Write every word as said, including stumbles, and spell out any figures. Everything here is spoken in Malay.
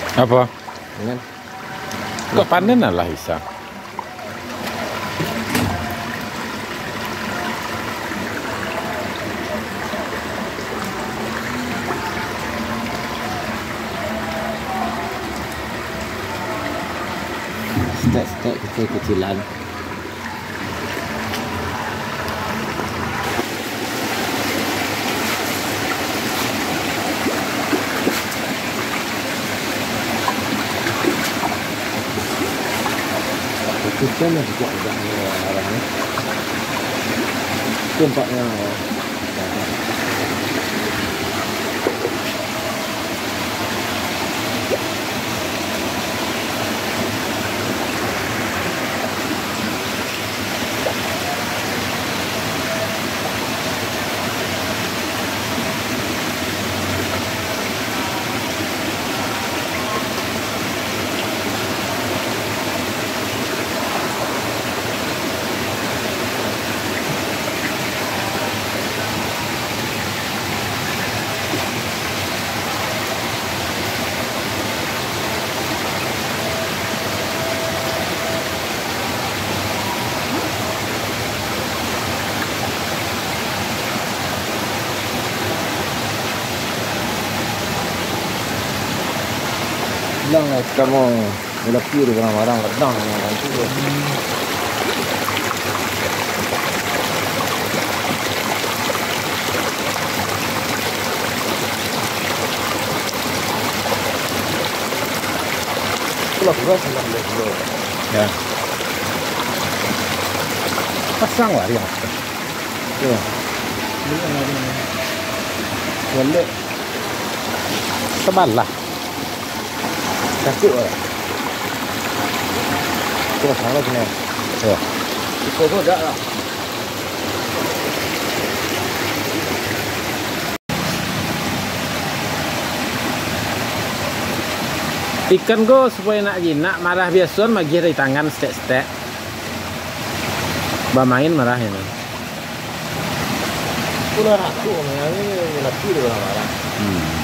Apa? Dengan Kok panen lah Isa. stek-stek kecil-kecilan. Hujan lah juga agaknya arahnya. Tempatnya bilang lah kamu melaki di barang-barang redang yang nanti tu. Itulah beras sembilan belas kilo. Ya. Pasang lah dia. Ya. Ini ada ni. Boleh. Tebal lah. Sakit lah. Kita salah kena. Ya. Kita tu dah lah. Ikan go supaya nak jinak marah biasa magi dari tangan stek-stek. Bamain marah ini. Pulau aku ni, ni laki di barang-barang. Hmm.